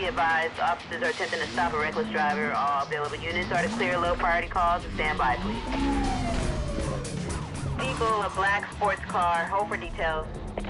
be advised, officers are attempting to stop a reckless driver. All available units are to clear low priority calls and stand by, please. Vehicle, a black sports car. Hold for details.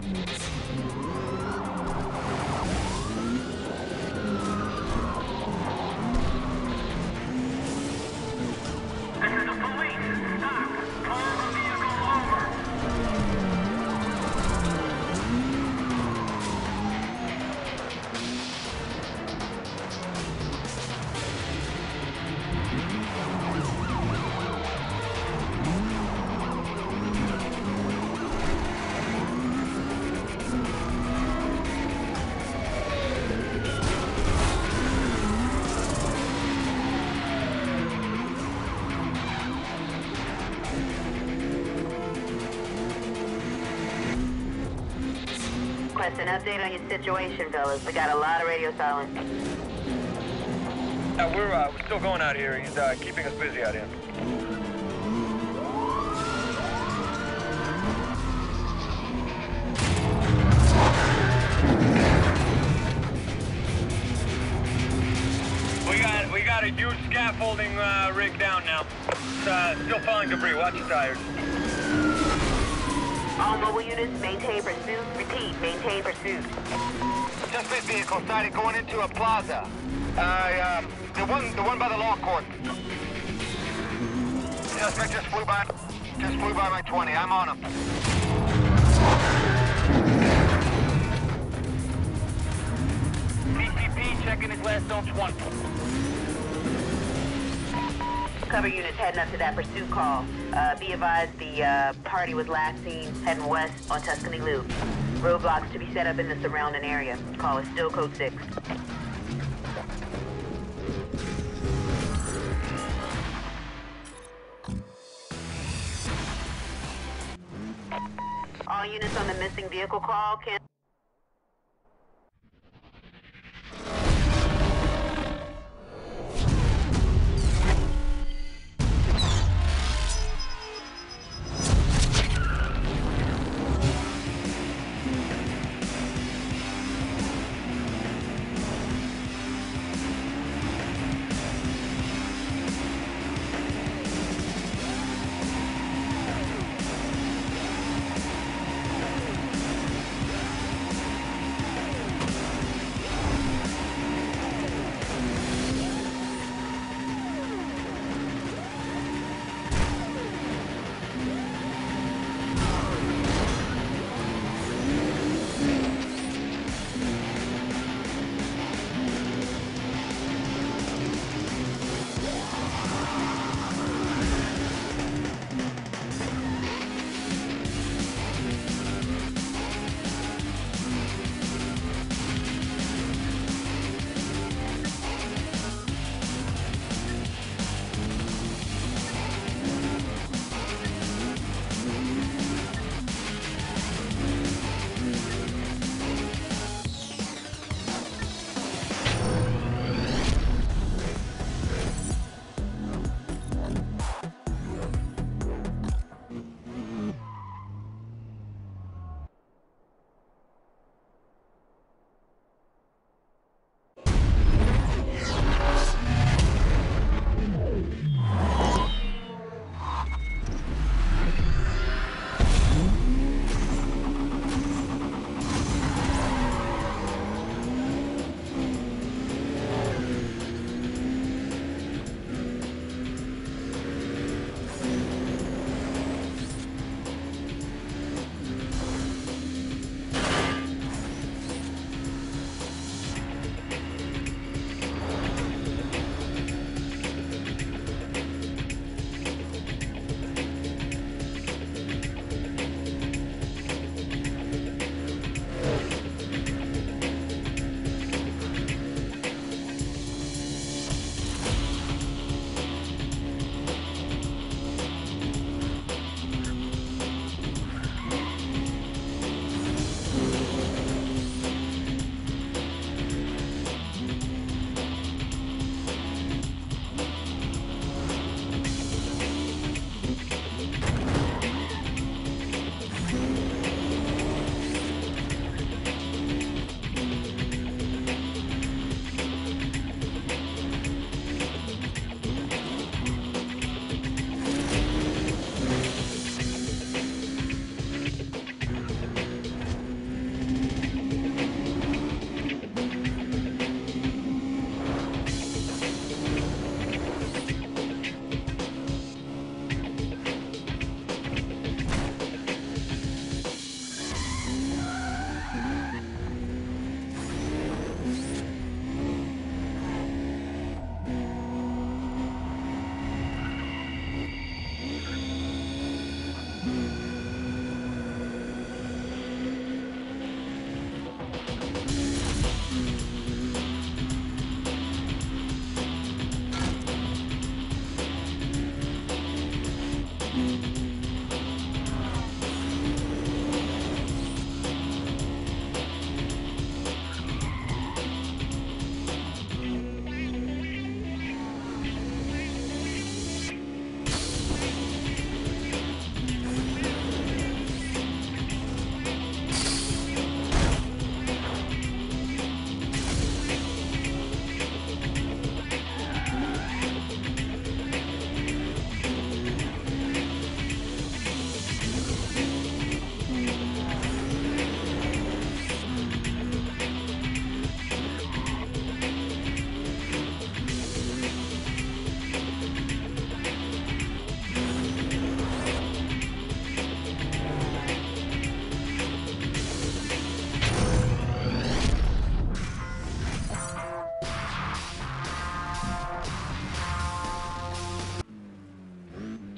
Request an update on your situation, fellas. We got a lot of radio silence. Yeah, we're still going out here. He's keeping us busy out here. We got a huge scaffolding rig down now. It's still falling debris. Watch your tires. All mobile units, maintain pursuit. Repeat, maintain pursuit. Suspect vehicle sighted going into a plaza. The one by the law court. Suspect just flew by my 20. I'm on him. PPP checking the Gladstone 20. Cover units heading up to that pursuit call. Be advised the party was last seen heading west on Tuscany Loop. Roadblocks to be set up in the surrounding area. Call is still code 6. All units on the missing vehicle call can...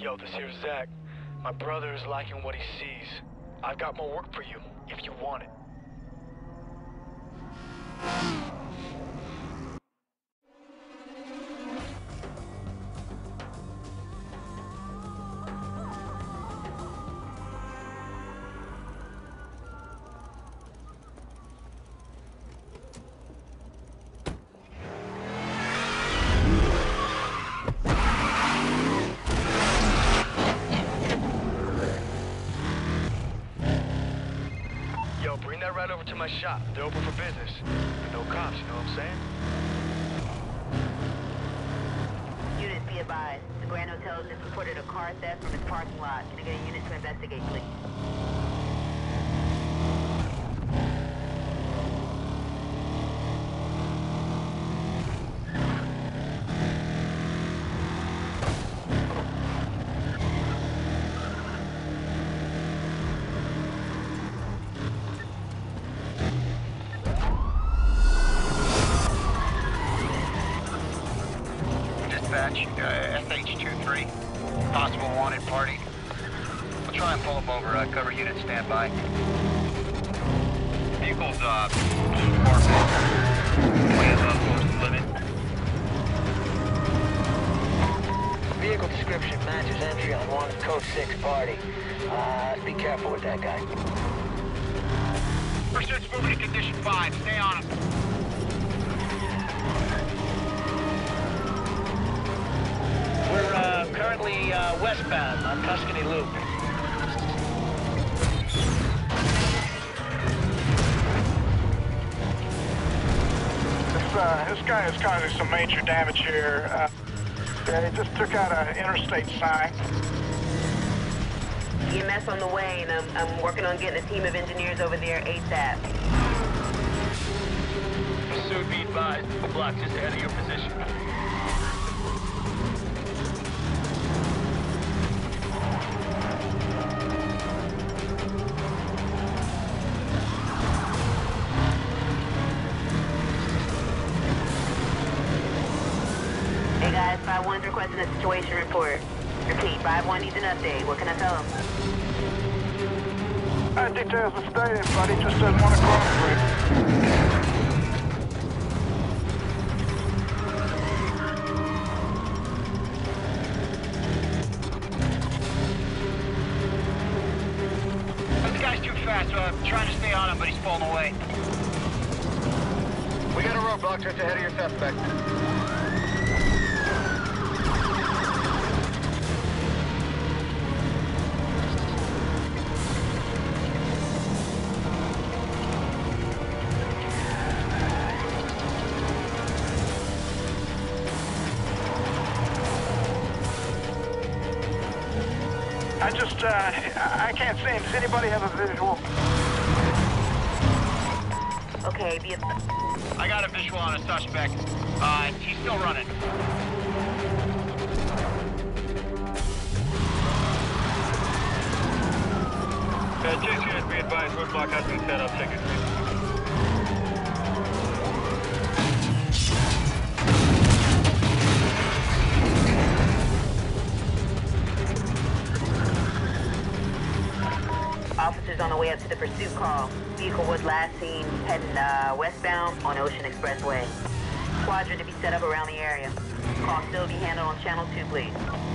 Yo, this here's Zach. My brother is liking what he sees. I've got more work for you, if you want it. Yo, bring that right over to my shop. They're open for business. And no cops, you know what I'm saying? Units be advised. The Grand Hotel just reported a car theft from its parking lot. Can I get a unit to investigate, please? Dispatch, SH-23, possible wanted party. We'll try and pull them over. Cover unit standby. Vehicle's, parked way above coast limit. Vehicle description matches entry on one Code 6 party. Be careful with that guy. Pursuit's moving to condition 5. Stay on him. We're currently westbound on Tuscany Loop. This guy is causing some major damage here. Yeah, he just took out an interstate sign. EMS on the way, and I'm working on getting a team of engineers over there ASAP. Pursuit, be advised. The block just ahead of your position. Hey guys, 5-1's requesting a situation report. Repeat, 5-1 needs an update. What can I tell him? Details are stated, but he just doesn't want to cooperate. This guy's too fast, so I'm trying to stay on him, but he's pulling away. We got a roadblock just ahead of your suspect. I can't see him. Does anybody have a visual? Okay, I got a visual on a suspect. He's still running. Chase unit, be advised. Roadblock has been set up. Take it. Officers on the way up to the pursuit call. Vehicle was last seen heading westbound on Ocean Expressway. Quadrant to be set up around the area. Call still be handled on channel 2, please.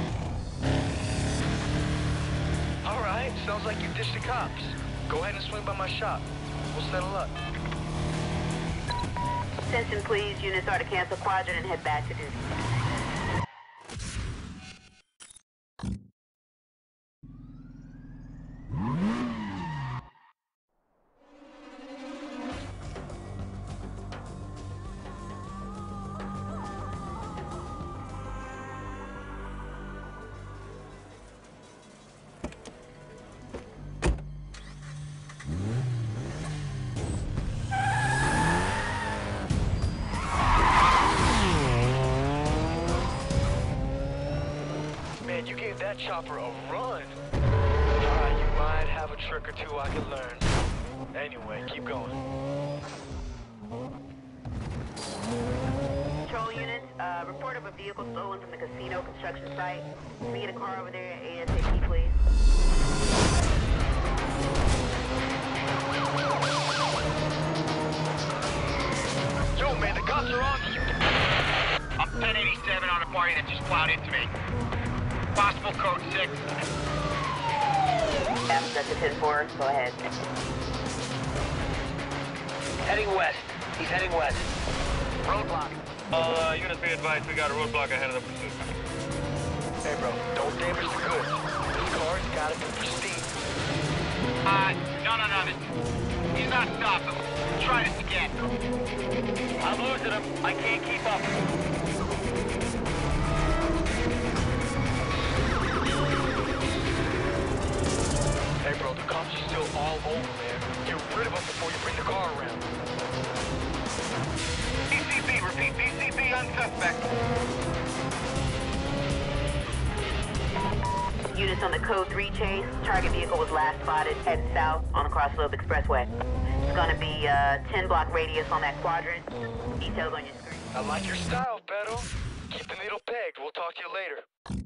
All right, sounds like you ditched the cops. Go ahead and swing by my shop. We'll settle up. Attention, please. Units are to cancel Quadrant and head back to duty. Man, you gave that chopper a run. Alright, you might have a trick or two I can learn. Anyway, keep going. Control units, Report of a vehicle stolen from the casino construction site. Can we get a car over there ASAP, please? Yo, man, the cops are on you. I'm 1087 on a party that just plowed into me. Possible code 6. That's a 10-4. Go ahead. Heading west. He's heading west. Roadblock. Units be advised, we got a roadblock ahead of the pursuit. Hey, bro, don't damage the goods. This car's gotta be pristine. No. He's not stopping. Try this again. I'm losing him. I can't keep up. Hey, bro, the cops are still all over, man. Get rid of them before you bring the car around. BCB, repeat, BCB unsuspect. Units on the Code 3 chase. Target vehicle was last spotted heading south on the Crosslope Expressway. It's gonna be a 10-block radius on that quadrant. Details on your screen. I like your style, Beto. Keep the needle pegged. We'll talk to you later.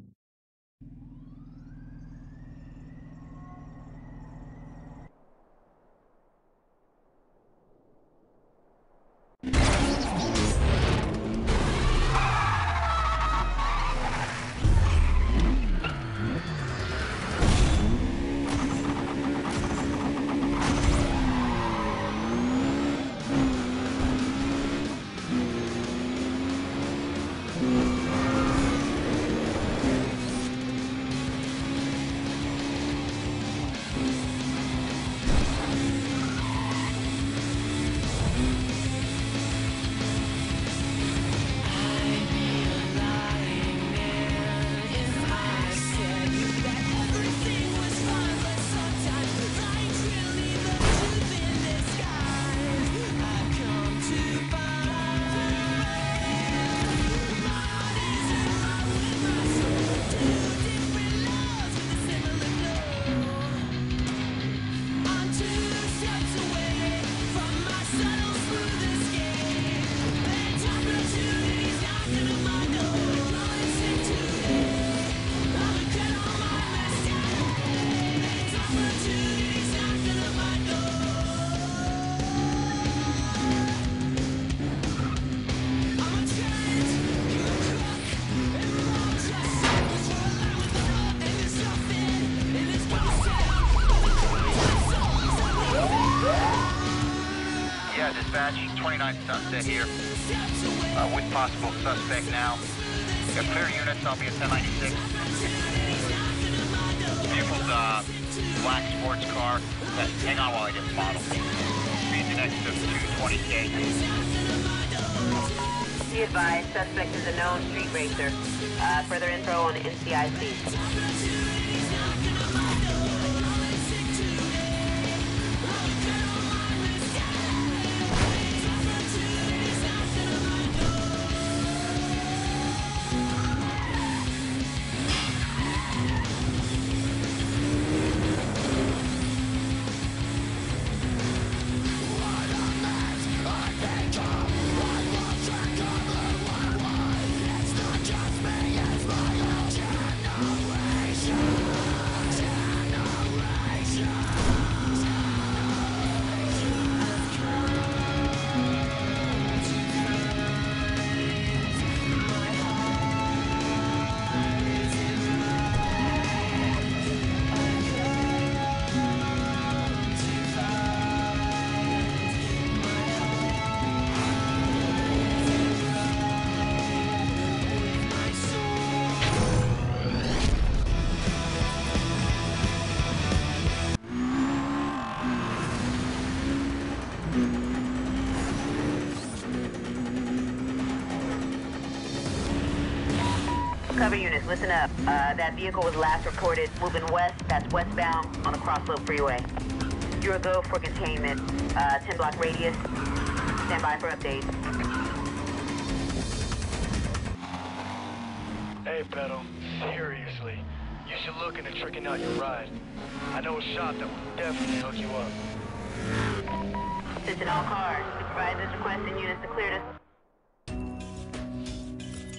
Dispatch, 29 Sunset here, with possible suspect now. Got clear units, I'll be at 1096. Vehicle's black sports car. Hang on while I get the model. Speeds in excess of 220K. Be advised, suspect is a known street racer. Further info on NCIC. Cover units, listen up. That vehicle was last reported moving west, that's westbound on the Crosslope Freeway. You're a go for containment. 10-block radius. Stand by for updates. Hey, Beto, seriously. You should look into tricking out your ride. I know a shop that will definitely hook you up. Attention all cars. Supervisors requesting units to clear this.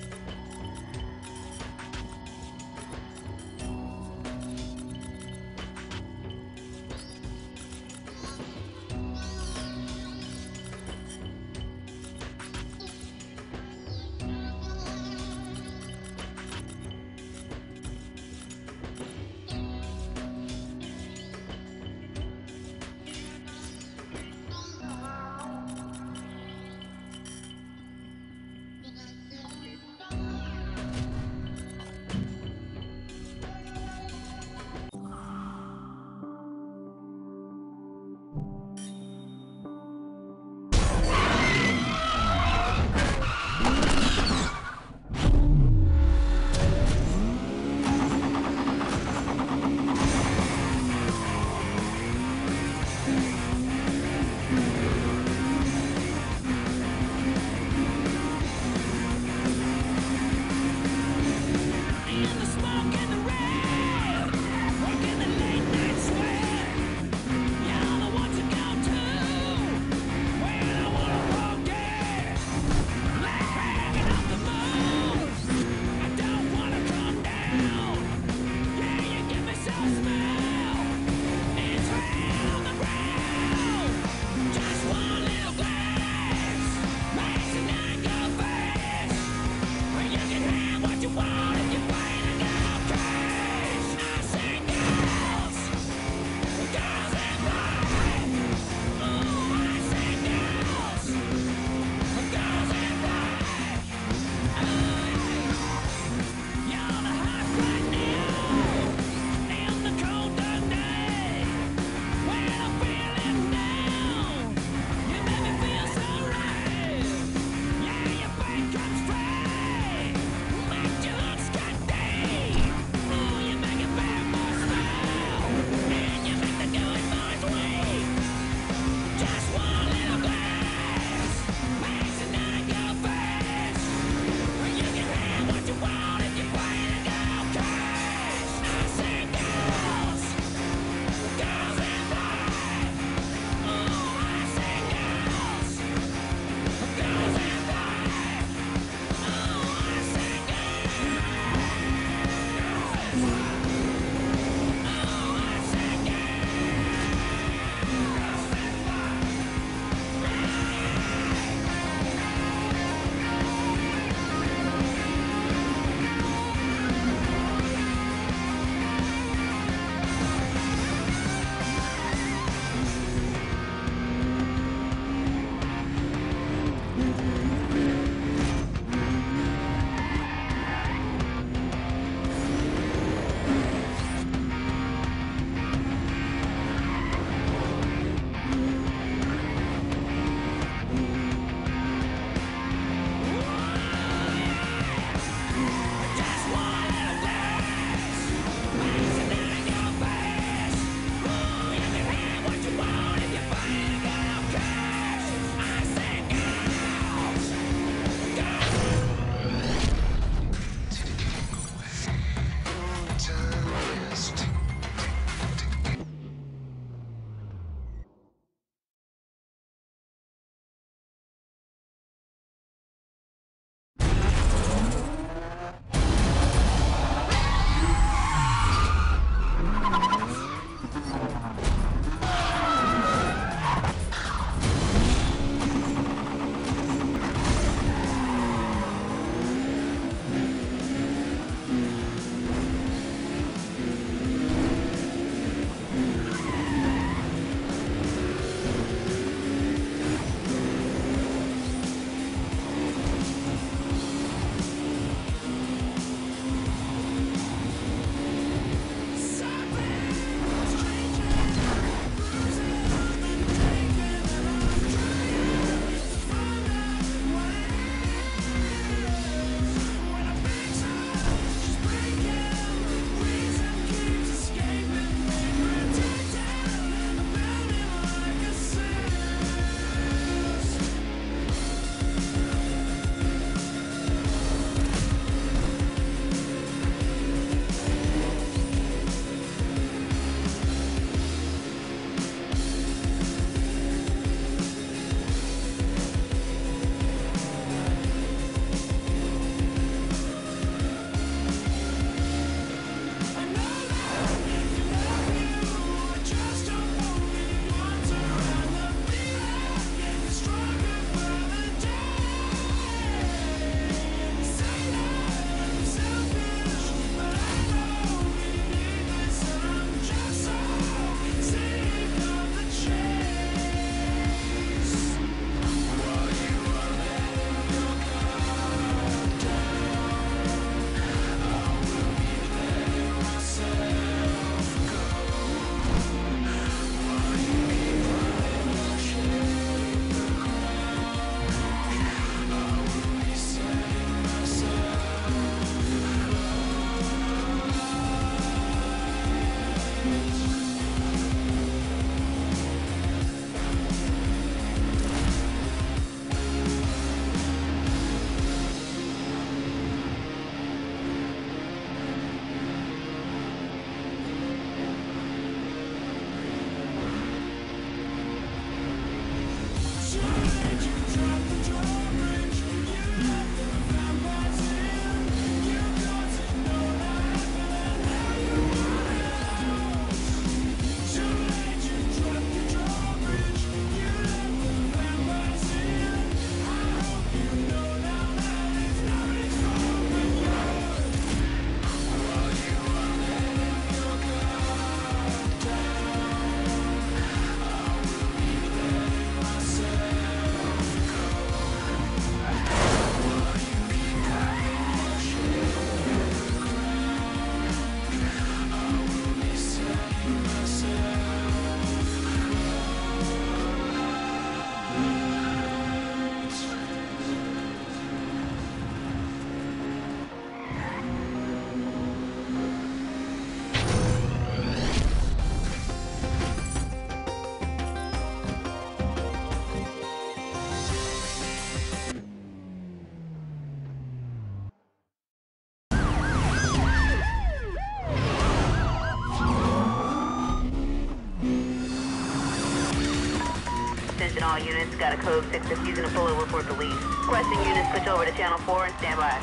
all units. Got a code 6 refusing to pull over for police. Requesting units switch over to channel 4 and stand by.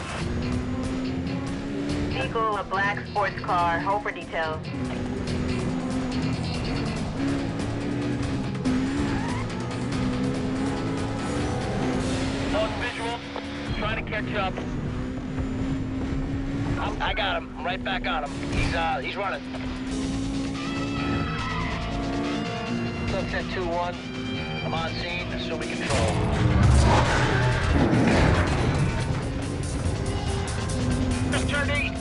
Vehicle, a black sports car. Hold for details. Lost visual. Trying to catch up. I got him. I'm right back on him. He's running. Sunset 2-1. I'm on scene, assuming control. Just turned east.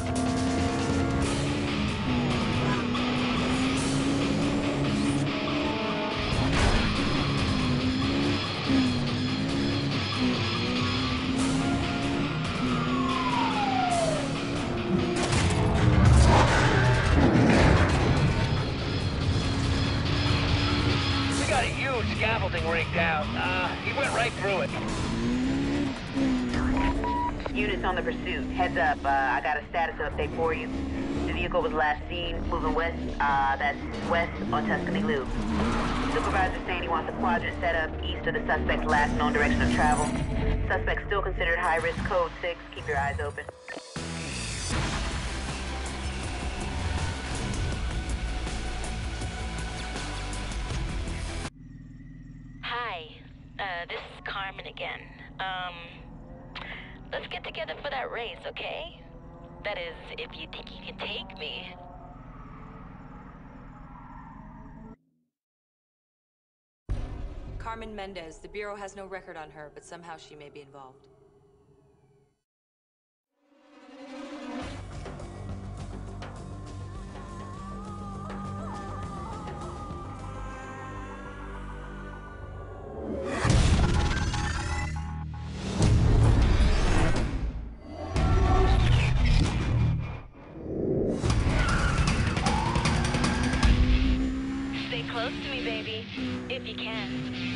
Scaffolding rigged out. He went right through it. Units on the pursuit. Heads up. I got a status update for you. The vehicle was last seen moving west. That's west on Tuscany Loop. Supervisor saying he wants a quadrant set up east of the suspect's last known direction of travel. Suspect still considered high risk. Code 6. Keep your eyes open. This is Carmen again. Let's get together for that race, okay? That is, if you think you can take me. Carmen Mendez. The Bureau has no record on her, but somehow she may be involved. Close to me, baby, if you can.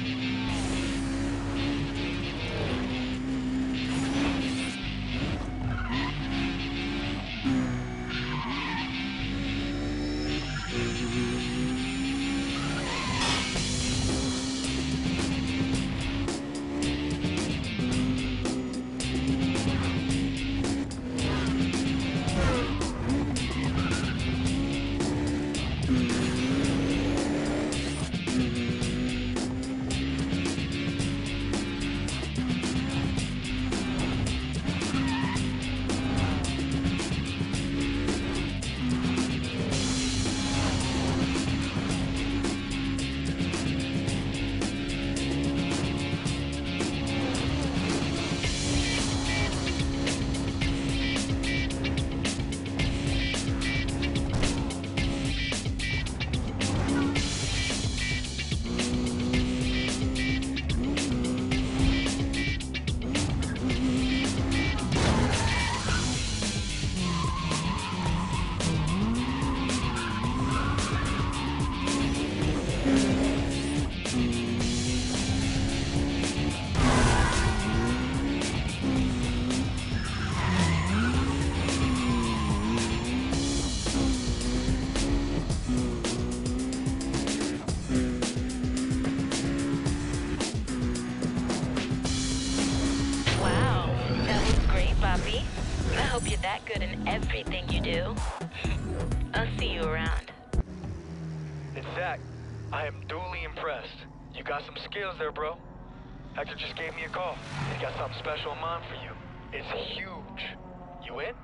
I hope you're that good in everything you do. I'll see you around. In fact, I am duly impressed. You got some skills there, bro. Hector just gave me a call. He got something special in mind for you. It's huge. You in?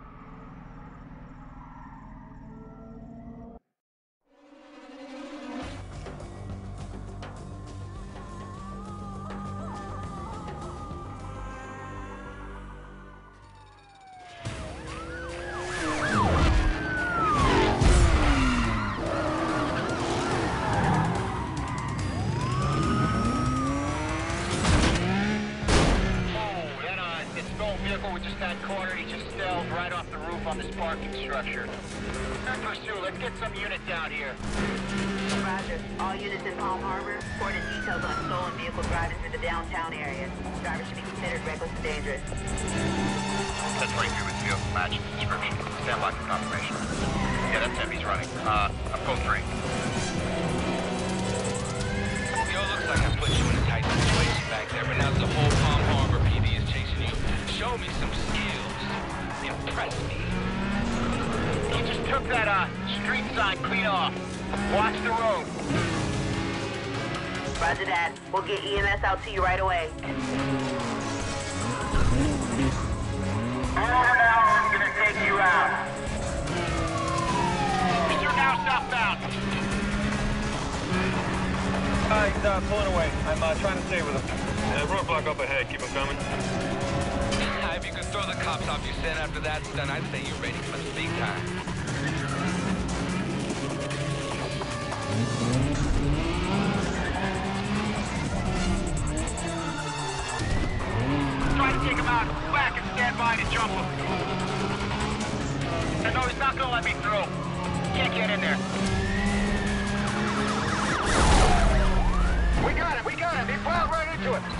We just had cornered. He just fell right off the roof on this parking structure. Pursuit, let's get some unit down here. Roger. All units in Palm Harbor, reported details on stolen vehicle driving through the downtown area. Driver should be considered reckless and dangerous. That's right here with you. Match description. Stand by for confirmation. Yeah, that's him. He's running. I'm code 3. Yo, looks like I put you in a tight took that street sign clean off. Watch the road. Roger that. We'll get EMS out to you right away. Over now, I'm gonna take you out. You're now southbound. He's pulling away. I'm trying to stay with him. Roadblock up ahead. Keep him coming. If you could throw the cops off your scent after that stunt, I'd say you're ready for the big time. Try to take him out. Back and stand by to jump him. No, he's not gonna let me through. Can't get in there. We got him. He plowed right into it.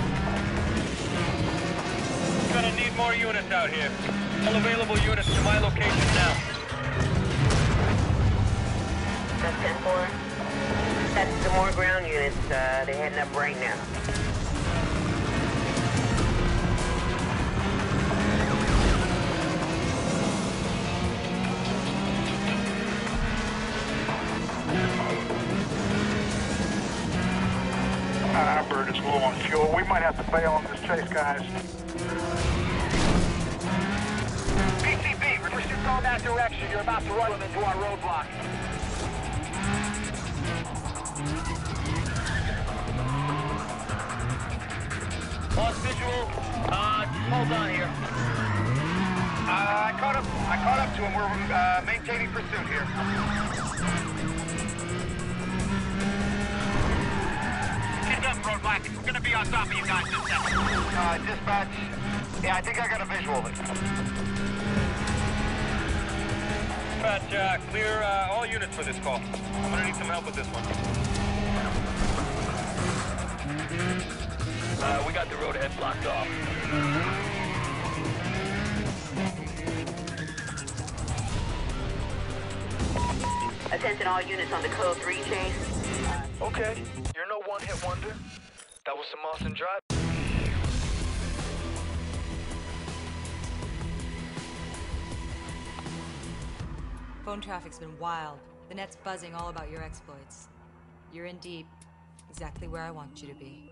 Gonna need more units out here. All available units to my location now. That's 10-4. That's some more ground units. They're heading up right now. Bird is low on fuel. We might have to bail on this chase, guys. PCB, pursuit going that direction. You're about to run them into our roadblock. Lost visual. Hold on here. I caught up to him. We're maintaining pursuit here. Roadblock. We're gonna be on top of you guys in a second. Dispatch. Yeah, I think I got a visual of it. Dispatch, clear all units for this call. I'm gonna need some help with this one. We got the road ahead blocked off. Attention all units on the Code 3 chase. Okay, you're no one-hit wonder. That was some awesome drive. Phone traffic's been wild. The net's buzzing all about your exploits. You're in deep. Exactly where I want you to be.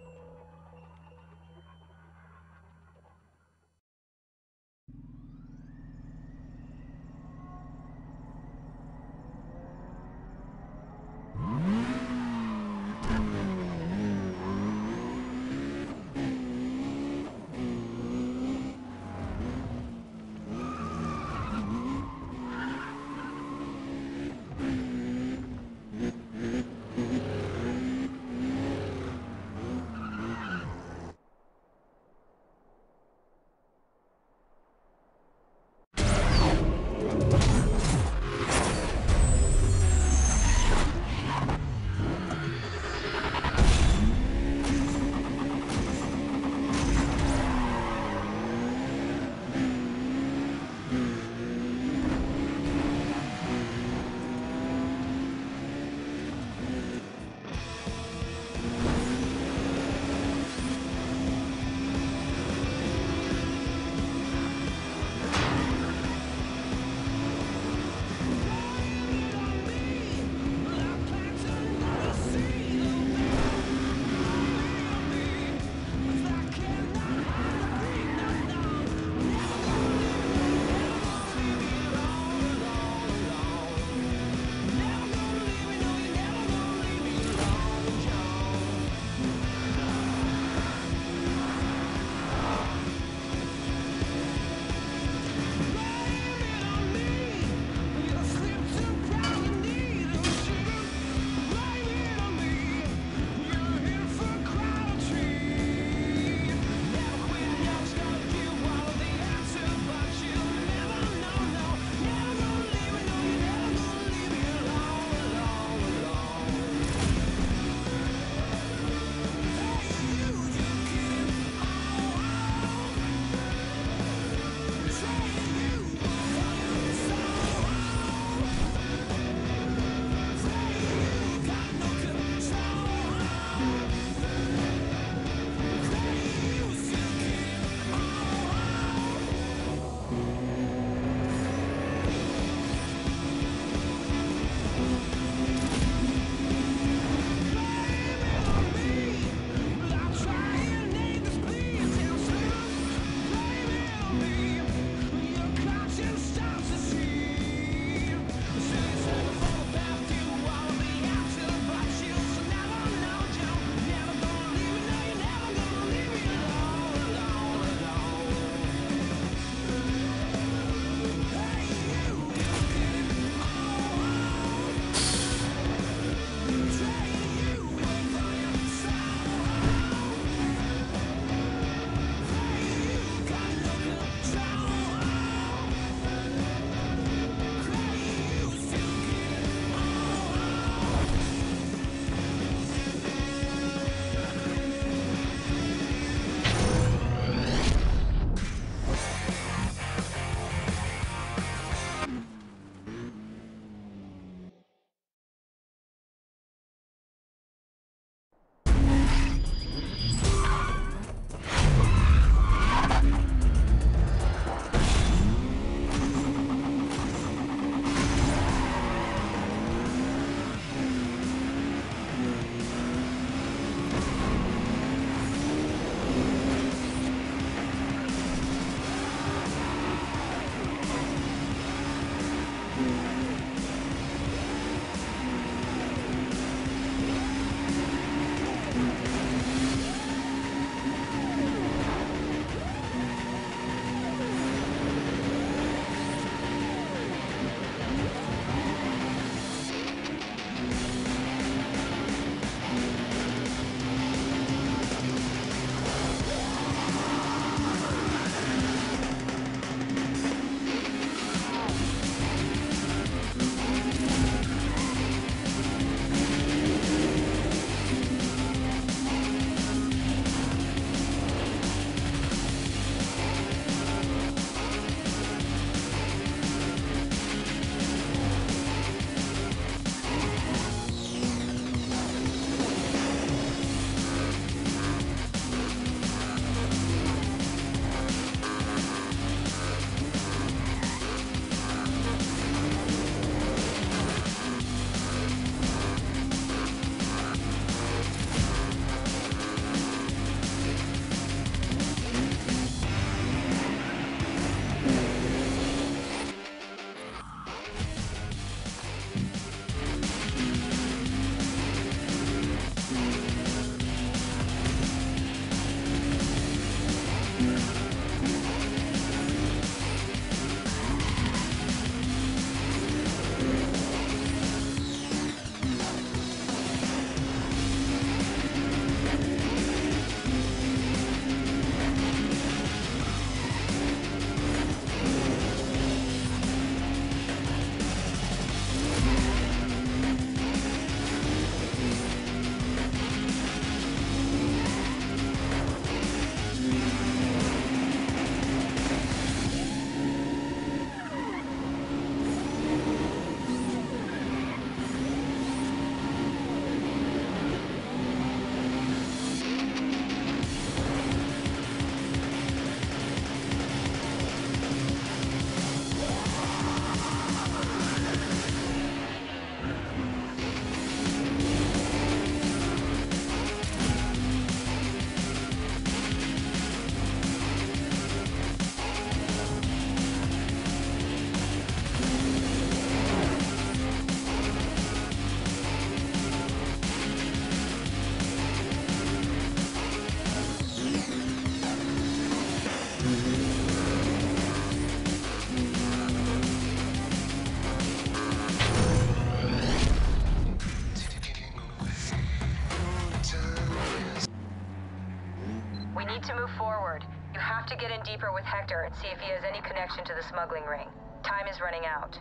need to move forward. You have to get in deeper with Hector and see if he has any connection to the smuggling ring. Time is running out.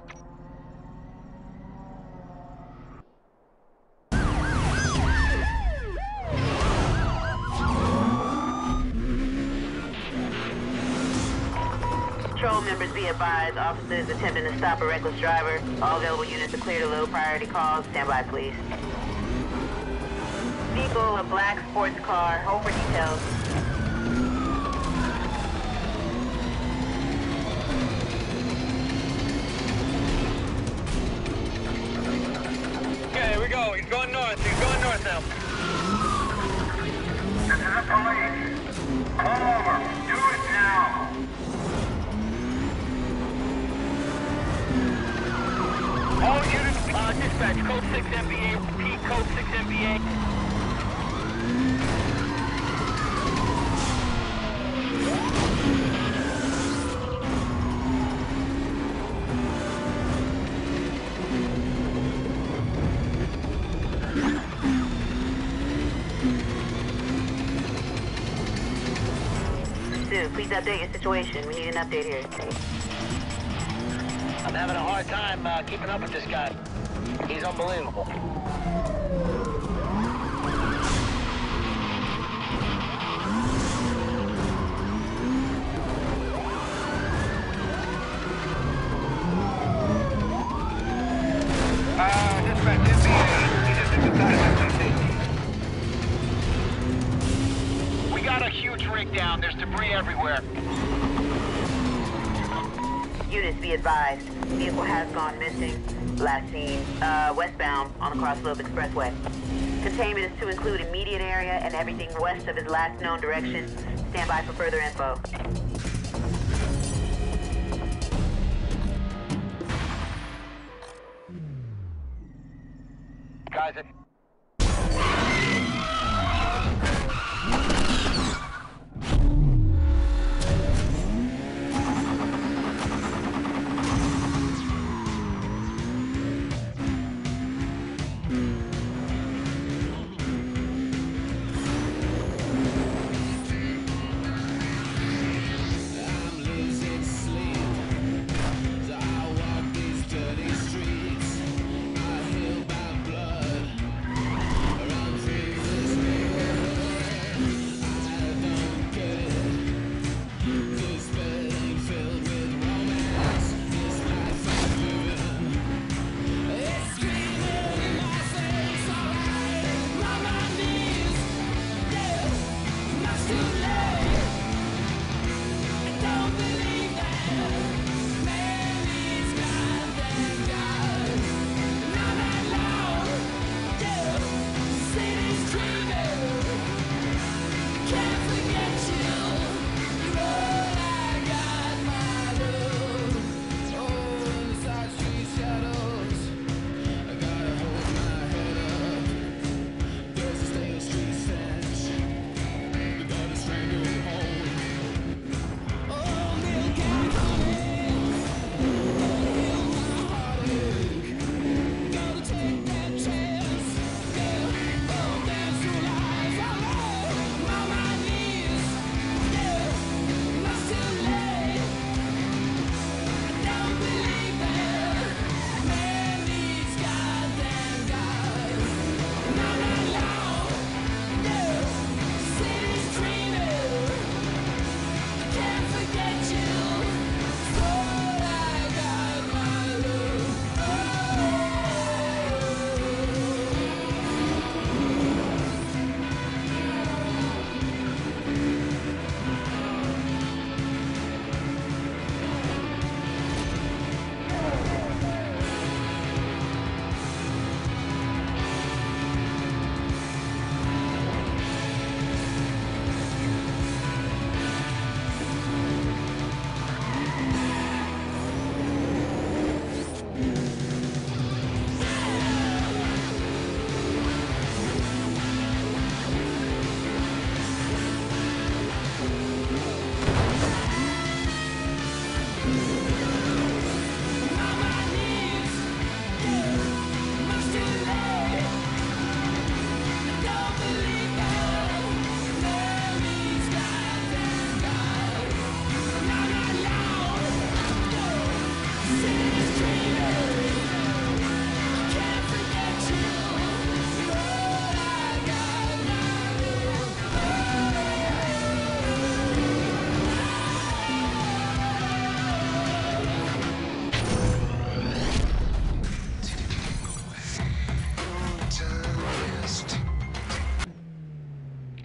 Patrol members be advised, officers attempting to stop a reckless driver. All available units are clear to low priority calls. Stand by, please. Vehicle, a black sports car. Hold for details. Okay, here we go. He's going north. He's going north now. This is the police. Pull over. Do it now. All units, dispatch, code 6 MBA, repeat, code 6 MBA. Dude, please update your situation. We need an update here. I'm having a hard time keeping up with this guy. He's unbelievable. Dispatch, MBA. He just inside FCC. We got a huge rig down. There's debris everywhere. Units be advised. Vehicle has gone missing. Last seen westbound on the Cross Slope Expressway. Containment is to include immediate area and everything west of his last known direction. Stand by for further info. Guys,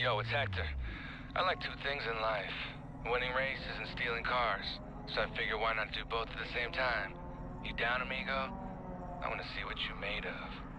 Yo, it's Hector. I like two things in life. Winning races and stealing cars. So I figure why not do both at the same time? You down, amigo? I want to see what you're made of.